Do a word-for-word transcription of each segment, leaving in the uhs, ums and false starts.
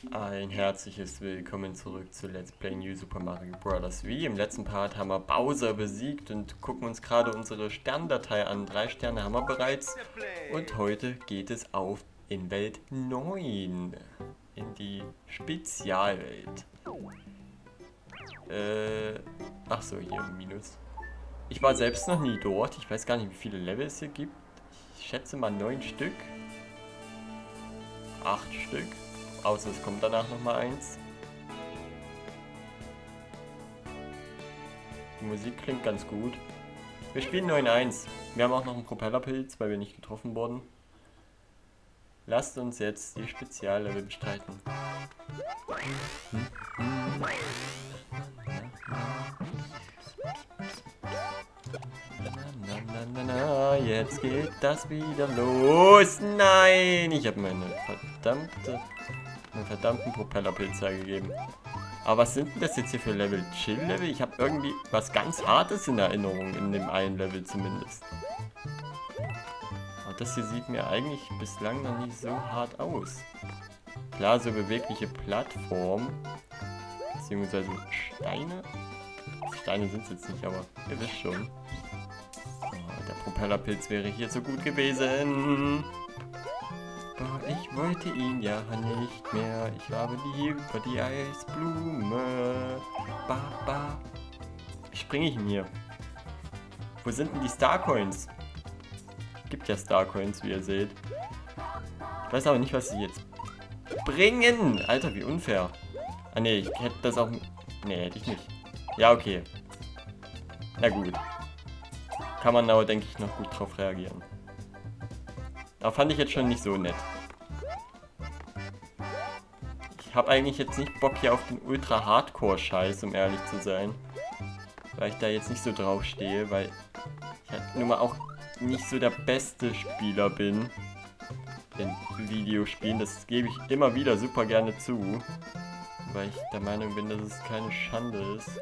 Ein herzliches Willkommen zurück zu Let's Play New Super Mario Bros. Wii. Im letzten Part haben wir Bowser besiegt und gucken uns gerade unsere Sterndatei an. Drei Sterne haben wir bereits. Und heute geht es auf in Welt neun. In die Spezialwelt. Äh, ach so, hier Minus. Ich war selbst noch nie dort. Ich weiß gar nicht, wie viele Level es hier gibt. Ich schätze mal neun Stück. Acht Stück. Außer es kommt danach nochmal eins. Die Musik klingt ganz gut. Wir spielen neun eins. Wir haben auch noch einen Propellerpilz, weil wir nicht getroffen wurden. Lasst uns jetzt die Speziallevel bestreiten. Jetzt geht das wieder los. Nein, ich habe meine verdammte, meinen verdammten Propellerpilz hergegeben. Aber was sind denn das jetzt hier für Level? Chill-Level? Ich habe irgendwie was ganz Hartes in Erinnerung, in dem einen Level zumindest. Aber das hier sieht mir eigentlich bislang noch nicht so hart aus. Klar, so bewegliche Plattform. Beziehungsweise Steine. Steine sind es jetzt nicht, aber ihr wisst schon. Oh, der Propellerpilz wäre hier so gut gewesen. Aber ich wollte ihn ja nicht mehr. Ich habe lieber die Eisblume. Ba, ba. Wie springe ich denn hier? Wo sind denn die Starcoins? Gibt ja Starcoins, wie ihr seht. Ich weiß aber nicht, was sie jetzt bringen. Alter, wie unfair. Ah ne, ich hätte das auch... Ne, hätte ich nicht. Ja, okay. Na gut. Kann man aber, denke ich, noch gut drauf reagieren. Aber fand ich jetzt schon nicht so nett. Ich habe eigentlich jetzt nicht Bock hier auf den Ultra-Hardcore-Scheiß, um ehrlich zu sein. Weil ich da jetzt nicht so drauf stehe, weil ich halt nun mal auch nicht so der beste Spieler bin. In Videospielen, das gebe ich immer wieder super gerne zu. Weil ich der Meinung bin, dass es keine Schande ist.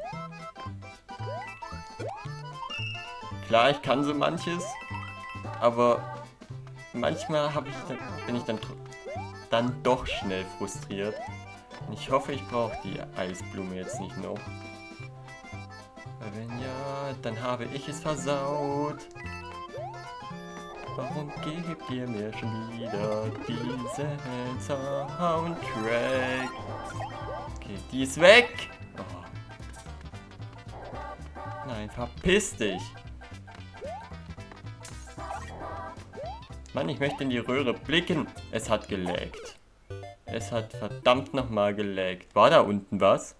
Klar, ich kann so manches, aber manchmal habe ich dann, bin ich dann, dann doch schnell frustriert. Und ich hoffe, ich brauche die Eisblume jetzt nicht noch. Weil wenn ja, dann habe ich es versaut. Warum gebt ihr mir schon wieder diesen Soundtrack? Okay, die ist weg! Oh. Nein, verpiss dich! Mann, ich möchte in die Röhre blicken. Es hat gelaggt. Es hat verdammt nochmal gelaggt. War da unten was?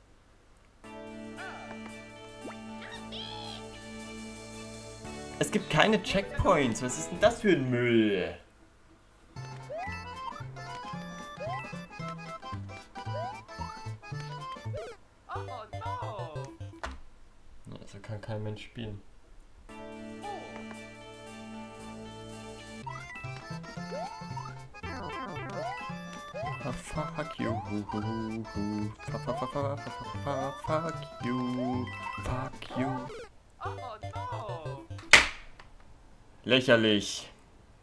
Es gibt keine Checkpoints. Was ist denn das für ein Müll? Ja, so kann kein Mensch spielen. Ah, fuck you. Fuck, fuck, fuck, fuck, fuck, fuck you. Fuck you. Lächerlich.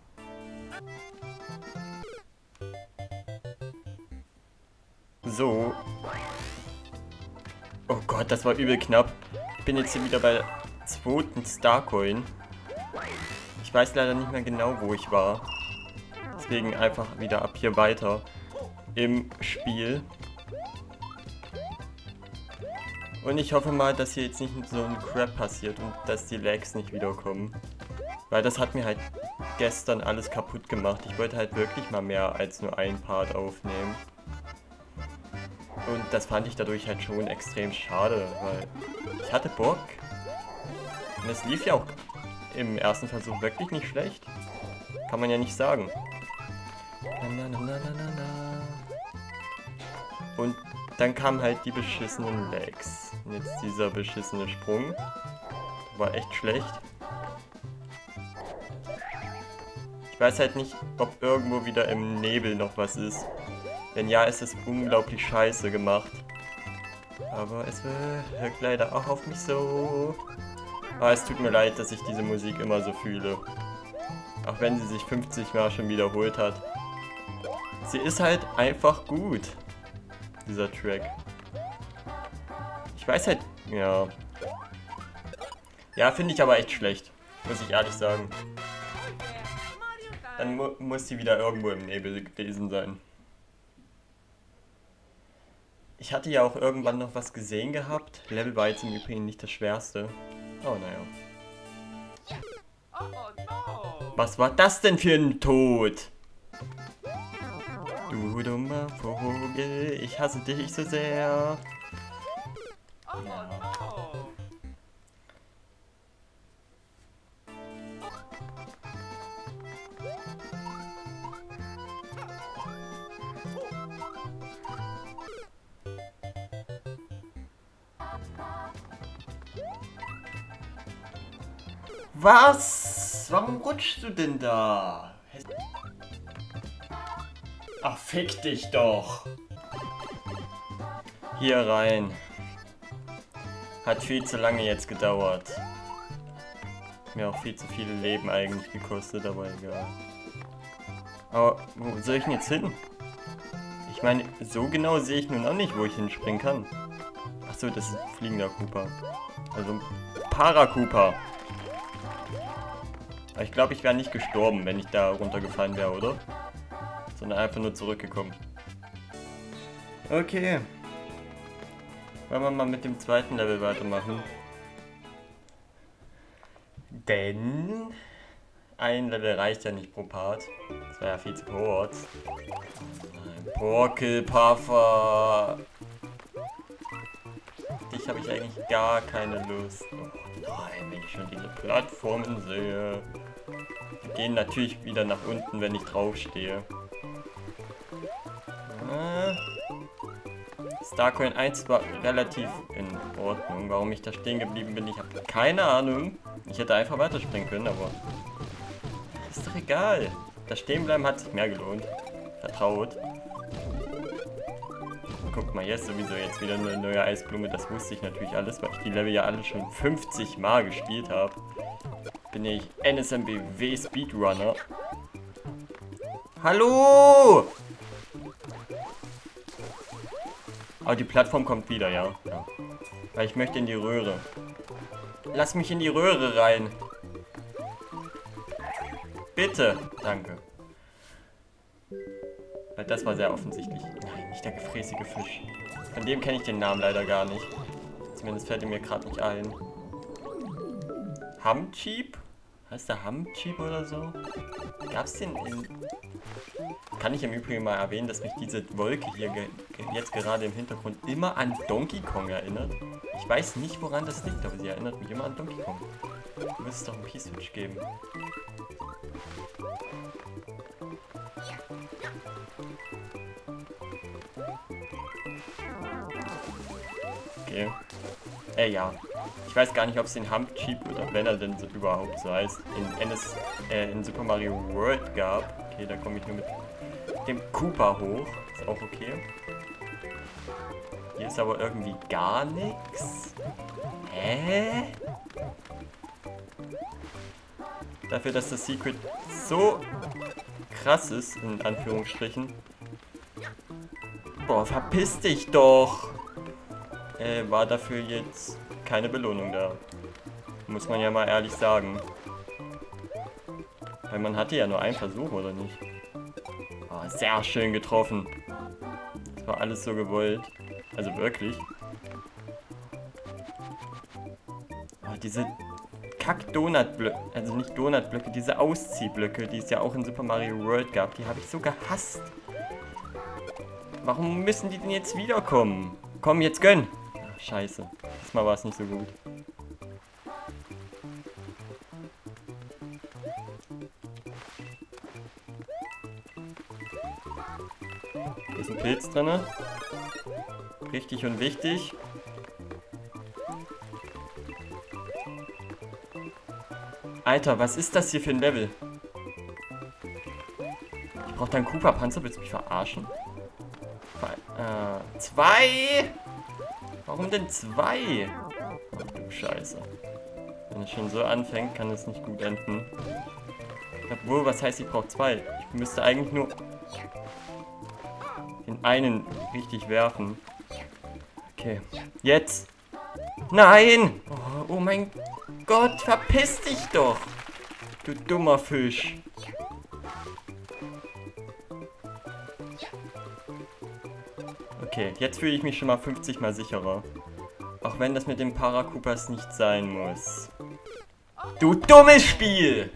So. Oh Gott, das war übel knapp. Ich bin jetzt hier wieder bei der zweiten Starcoin. Ich weiß leider nicht mehr genau, wo ich war. Deswegen einfach wieder ab hier weiter im Spiel. Und ich hoffe mal, dass hier jetzt nicht so ein Crap passiert und dass die Lags nicht wiederkommen. Weil das hat mir halt gestern alles kaputt gemacht. Ich wollte halt wirklich mal mehr als nur ein Part aufnehmen. Und das fand ich dadurch halt schon extrem schade, weil ich hatte Bock. Und es lief ja auch im ersten Versuch wirklich nicht schlecht. Kann man ja nicht sagen. Na, na, na, na, na, na. Und dann kamen halt die beschissenen Lags. Und jetzt dieser beschissene Sprung. War echt schlecht. Ich weiß halt nicht, ob irgendwo wieder im Nebel noch was ist. Wenn ja, ist es unglaublich scheiße gemacht. Aber es wirkt leider auch auf mich so. Aber es tut mir leid, dass ich diese Musik immer so fühle. Auch wenn sie sich fünfzig Mal schon wiederholt hat. Sie ist halt einfach gut. dieser Track. Ich weiß halt, ja. Ja, finde ich aber echt schlecht, muss ich ehrlich sagen. Dann mu muss sie wieder irgendwo im Nebel gewesen sein. Ich hatte ja auch irgendwann noch was gesehen gehabt. Level war jetzt im Übrigen nicht das schwerste. Oh, naja. Was war das denn für ein Tod? Du dummer Vogel, ich hasse dich so sehr. Ja. Was? Warum rutschst du denn da? Ach, fick dich doch. Hier rein. Hat viel zu lange jetzt gedauert. Mir auch viel zu viele Leben eigentlich gekostet, aber egal. Aber wo soll ich denn jetzt hin? Ich meine, so genau sehe ich nun auch nicht, wo ich hinspringen kann. Achso, das ist ein fliegender Koopa. Also ein Para-Koopa. Aber ich glaube, ich wäre nicht gestorben, wenn ich da runtergefallen wäre, oder? Sondern einfach nur zurückgekommen. Okay. Wollen wir mal mit dem zweiten Level weitermachen. Denn ein Level reicht ja nicht pro Part. Das wäre ja viel zu kurz. Porkelpuffer. Dich habe ich eigentlich gar keine Lust. Oh nein, wenn ich schon diese Plattformen sehe. Die gehen natürlich wieder nach unten, wenn ich draufstehe. Äh, Starcoin eins war relativ in Ordnung. Warum ich da stehen geblieben bin, ich habe keine Ahnung. Ich hätte einfach weiterspringen können, aber ist doch egal. Das Stehenbleiben hat sich mehr gelohnt. Vertraut. Guck mal, hier ist sowieso jetzt wieder eine neue Eisblume. Das wusste ich natürlich alles, weil ich die Level ja alle schon fünfzig Mal gespielt habe. Bin ich N S M B W Speedrunner. Hallo! Aber die Plattform kommt wieder, ja. ja. Weil ich möchte in die Röhre. Lass mich in die Röhre rein. Bitte. Danke. Weil das war sehr offensichtlich. Nein, nicht der gefräßige Fisch. Von dem kenne ich den Namen leider gar nicht. Zumindest fällt er mir gerade nicht ein. Humcheep? Heißt der Humcheep oder so? Gab's den in... Kann ich im Übrigen mal erwähnen, dass mich diese Wolke hier ge ge jetzt gerade im Hintergrund immer an Donkey Kong erinnert. Ich weiß nicht, woran das liegt, aber sie erinnert mich immer an Donkey Kong. Da müsste es doch einen P-Switch geben. Okay. Äh, ja. Ich weiß gar nicht, ob es den Humcheep oder wenn er denn so überhaupt so heißt, in, N S, äh, in Super Mario World gab. Okay, da komme ich nur mit dem Koopa hoch. Ist auch okay. Hier ist aber irgendwie gar nichts. Hä? Dafür, dass das Secret so krass ist, in Anführungsstrichen. Boah, verpiss dich doch! Äh, war dafür jetzt keine Belohnung da. Muss man ja mal ehrlich sagen. Weil man hatte ja nur einen Versuch, oder nicht? Oh, sehr schön getroffen. Das war alles so gewollt. Also wirklich. Oh, diese Kack-Donut-Blöcke, also nicht Donut-Blöcke, diese Ausziehblöcke, die es ja auch in Super Mario World gab, die habe ich so gehasst. Warum müssen die denn jetzt wiederkommen? Komm, jetzt gönn! Ach, scheiße. Diesmal war es nicht so gut. Hier ist ein Pilz drin. Richtig und wichtig. Alter, was ist das hier für ein Level? Ich brauche da einen Koopa-Panzer. Willst du mich verarschen? Äh, zwei? Warum denn zwei? Oh, du Scheiße. Wenn es schon so anfängt, kann es nicht gut enden. Obwohl, was heißt, ich brauche zwei? Ich müsste eigentlich nur den diesen einen richtig werfen. Okay, jetzt. Nein! Oh, oh mein Gott, verpiss dich doch! Du dummer Fisch. Okay, jetzt fühle ich mich schon mal fünfzig mal sicherer. Auch wenn das mit den Paracupas nicht sein muss. Du dummes Spiel!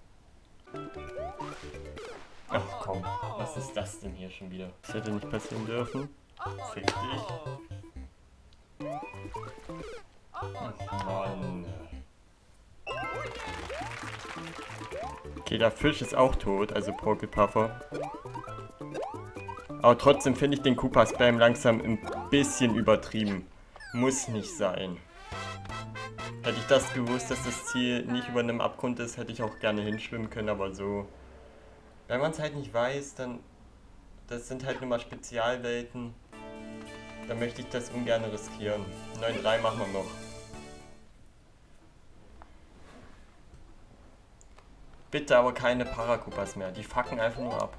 Ach komm, was ist das denn hier schon wieder? Das hätte nicht passieren dürfen. Fick dich. Ach Mann. Okay, der Fisch ist auch tot, also Porkelpuffer. Aber trotzdem finde ich den Koopa-Spam langsam ein bisschen übertrieben. Muss nicht sein. Hätte ich das gewusst, dass das Ziel nicht über einem Abgrund ist, hätte ich auch gerne hinschwimmen können, aber so. Wenn man es halt nicht weiß, dann. Das sind halt nur mal Spezialwelten. Dann möchte ich das ungern riskieren. neun drei machen wir noch. Bitte aber keine Paracupas mehr. Die fucken einfach nur ab.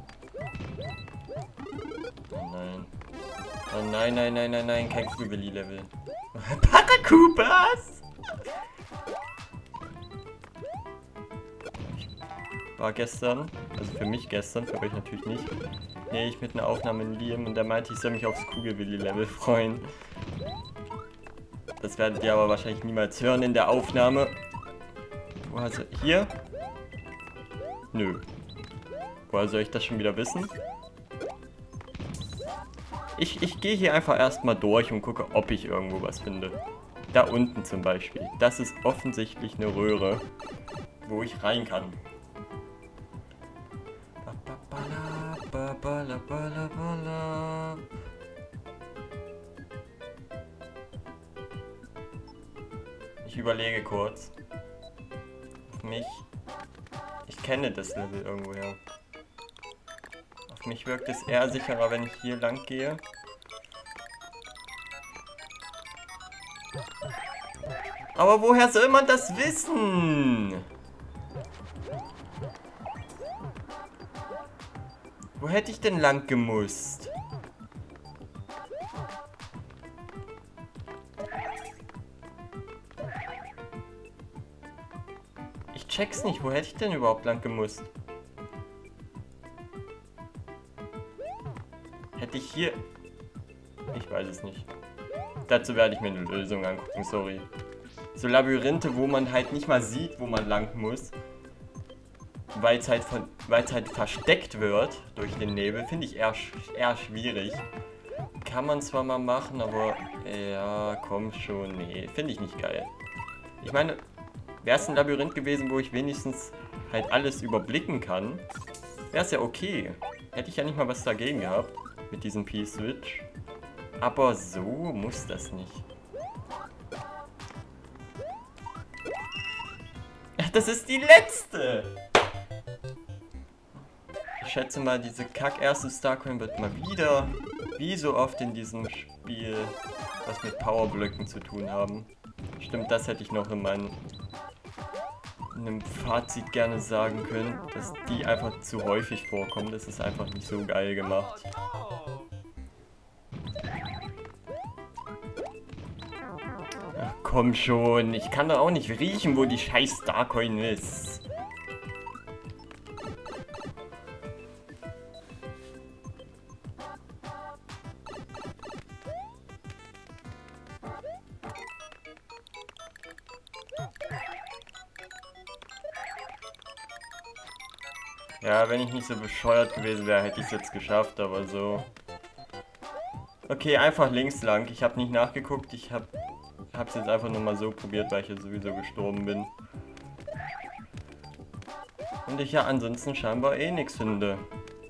Oh nein. Oh nein, nein, nein, nein, nein. Kein Kugelwilli-Level. Paracupas! War gestern, also für mich gestern, für euch natürlich nicht. Nee, ich mit einer Aufnahme in Liam und der meinte, ich soll mich aufs Kugelwilli-Level freuen. Das werdet ihr aber wahrscheinlich niemals hören in der Aufnahme. Woher soll ich? Hier? Nö. Woher soll ich das schon wieder wissen? Ich, ich gehe hier einfach erstmal durch und gucke, ob ich irgendwo was finde. Da unten zum Beispiel. Das ist offensichtlich eine Röhre, wo ich rein kann. Ich überlege kurz. Auf mich. Ich kenne das Level irgendwoher. Auf mich wirkt es eher sicherer, wenn ich hier lang gehe. Aber woher soll man das wissen? Wo hätte ich denn lang gemusst? Ich check's nicht, wo hätte ich denn überhaupt lang gemusst? Hätte ich hier... Ich weiß es nicht. Dazu werde ich mir eine Lösung angucken, sorry. So Labyrinthe, wo man halt nicht mal sieht, wo man lang muss. Weil es halt, von, weil's halt versteckt wird durch den Nebel, finde ich eher, eher schwierig. Kann man zwar mal machen, aber ja, komm schon, nee, finde ich nicht geil. Ich meine, wäre es ein Labyrinth gewesen, wo ich wenigstens halt alles überblicken kann, wäre es ja okay. Hätte ich ja nicht mal was dagegen gehabt mit diesem P-Switch. Aber so muss das nicht. Das ist die letzte! Ich schätze mal, diese kack-erste Starcoin wird mal wieder, wie so oft in diesem Spiel, was mit Powerblöcken zu tun haben. Stimmt, das hätte ich noch in meinem in einem Fazit gerne sagen können, dass die einfach zu häufig vorkommen. Das ist einfach nicht so geil gemacht. Ach komm schon, ich kann doch auch nicht riechen, wo die scheiß Starcoin ist. Ja, wenn ich nicht so bescheuert gewesen wäre, hätte ich es jetzt geschafft, aber so. Okay, einfach links lang. Ich habe nicht nachgeguckt, ich habe es jetzt einfach nur mal so probiert, weil ich ja sowieso gestorben bin. Und ich ja ansonsten scheinbar eh nichts finde.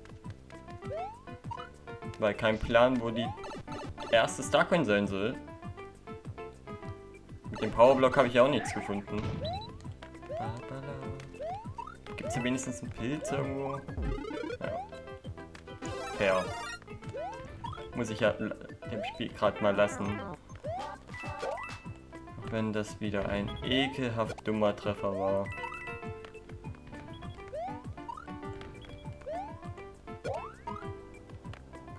Weil kein Plan, wo die erste Starcoin sein soll. Mit dem Powerblock habe ich ja auch nichts gefunden. Gibt es hier wenigstens einen Pilz irgendwo? Ja. Fair. Muss ich ja dem Spiel gerade mal lassen. Auch wenn das wieder ein ekelhaft dummer Treffer war.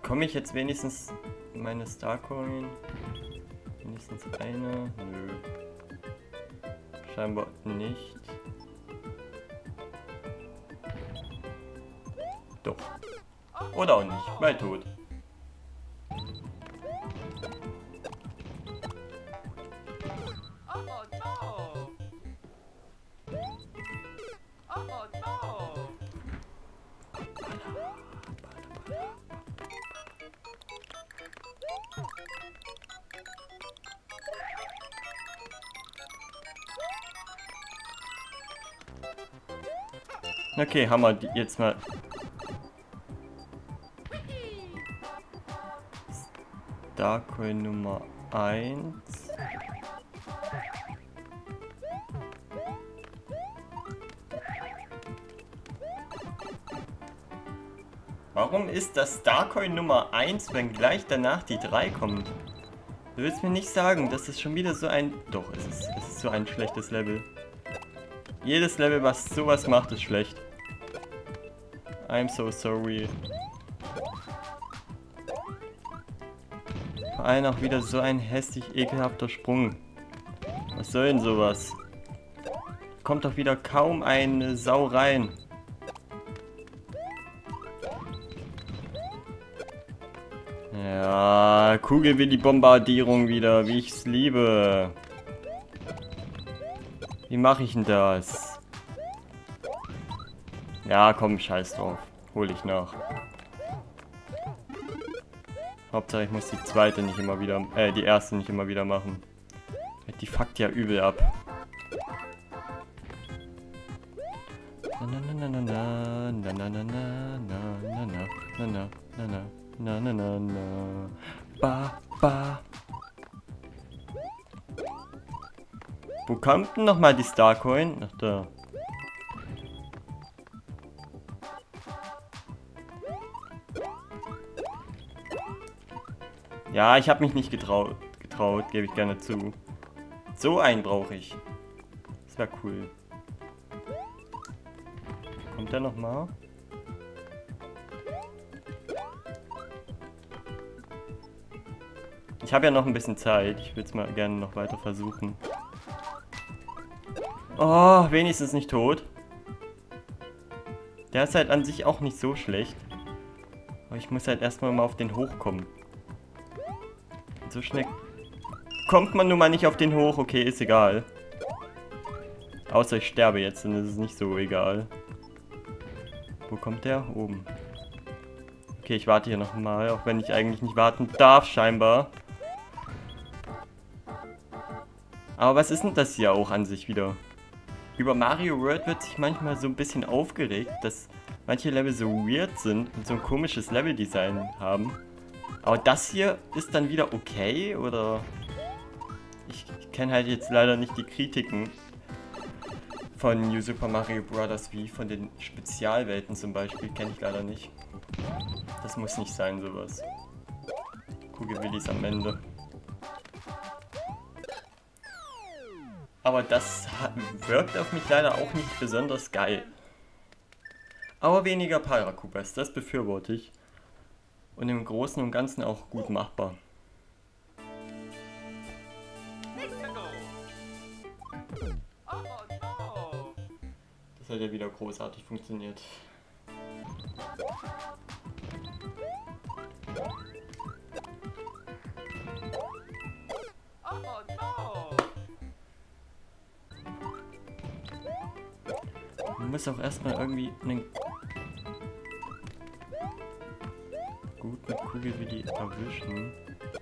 Bekomme ich jetzt wenigstens meine Starcoin? Wenigstens eine? Nö. Scheinbar nicht. Doch. Oder auch nicht, weil tot. Okay, haben wir die jetzt mal. Starcoin Nummer eins. Warum ist das Starcoin Nummer eins, wenn gleich danach die drei kommt? Du willst mir nicht sagen, das ist schon wieder so ein... Doch, es ist, es ist so ein schlechtes Level. Jedes Level, was sowas macht, ist schlecht. I'm so sorry. Vor allem auch wieder so ein hässlich ekelhafter Sprung. Was soll denn sowas? Kommt doch wieder kaum eine Sau rein. Ja, Kugel wie die Bombardierung wieder, wie ich es liebe. Wie mache ich denn das? Ja, komm, scheiß drauf. Hol ich nach. Hauptsache ich muss die zweite nicht immer wieder, äh, die erste nicht immer wieder machen. Die fuckt ja übel ab. Na na na na na na na na na na na na na na na na na na ba ba. Wo kommt denn nochmal die Starcoin? Ach da. Ja, ich habe mich nicht getraut, getraut, gebe ich gerne zu. So einen brauche ich. Das wäre cool. Kommt der nochmal? Ich habe ja noch ein bisschen Zeit. Ich würde es mal gerne noch weiter versuchen. Oh, wenigstens nicht tot. Der ist halt an sich auch nicht so schlecht. Aber ich muss halt erstmal mal auf den hochkommen. So schnell kommt man nun mal nicht auf den hoch. Okay, ist egal. Außer ich sterbe jetzt, dann ist es nicht so egal. Wo kommt der? Oben. Okay, ich warte hier nochmal, auch wenn ich eigentlich nicht warten darf, scheinbar. Aber was ist denn das hier auch an sich wieder? Über Mario World wird sich manchmal so ein bisschen aufgeregt, dass manche Level so weird sind und so ein komisches Leveldesign haben. Aber das hier ist dann wieder okay, oder? Ich, ich kenne halt jetzt leider nicht die Kritiken von New Super Mario Bros. Wie von den Spezialwelten zum Beispiel, kenne ich leider nicht. Das muss nicht sein, sowas. Kugelwillis am Ende. Aber das hat, wirkt auf mich leider auch nicht besonders geil. Aber weniger Paracupas, das befürworte ich. Und im Großen und Ganzen auch gut machbar. Das hat ja wieder großartig funktioniert. Man muss auch erstmal irgendwie einen guten Kugel wie die erwischen.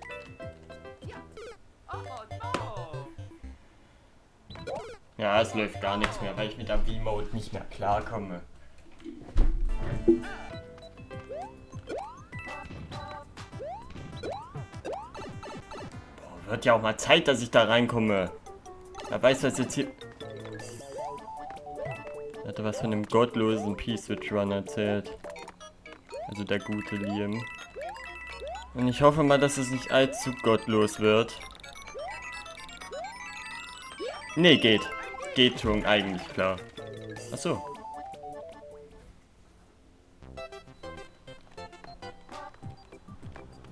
Ja, es läuft gar nichts mehr, weil ich mit der V-Mode nicht mehr klarkomme. Boah, wird ja auch mal Zeit, dass ich da reinkomme. Wer weiß, was jetzt hier... Er hatte was von dem gottlosen P-Switch Run erzählt. Also der gute Liam. Und ich hoffe mal, dass es nicht allzu gottlos wird. Nee, geht. Geht schon eigentlich, klar. Achso.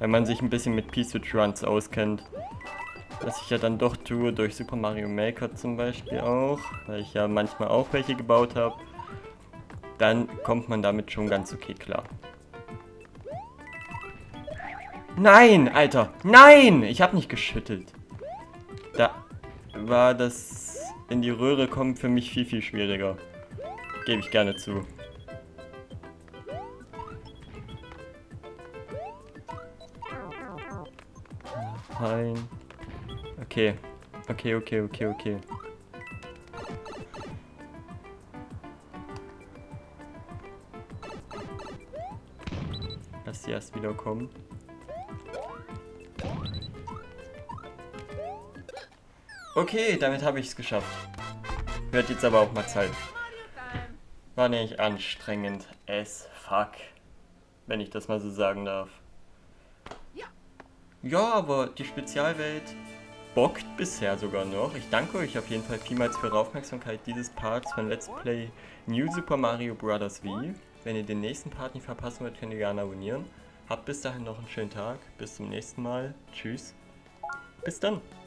wenn man sich ein bisschen mit P-Switch-Runs auskennt. Was ich ja dann doch tue, durch Super Mario Maker zum Beispiel auch, weil ich ja manchmal auch welche gebaut habe. Dann kommt man damit schon ganz okay klar. Nein, Alter! Nein! Ich habe nicht geschüttelt. Da war das in die Röhre kommen für mich viel, viel schwieriger. Gebe ich gerne zu. Nein. Okay. Okay, okay, okay, okay. Lass sie erst wieder kommen. Okay, damit habe ich es geschafft. Wird jetzt aber auch mal Zeit. War nicht anstrengend as fuck. Wenn ich das mal so sagen darf. Ja, aber die Spezialwelt bockt bisher sogar noch. Ich danke euch auf jeden Fall vielmals für eure Aufmerksamkeit dieses Parts von Let's Play New Super Mario Bros. Wii. Wenn ihr den nächsten Part nicht verpassen wollt, könnt ihr gerne abonnieren. Habt bis dahin noch einen schönen Tag. Bis zum nächsten Mal. Tschüss. Bis dann.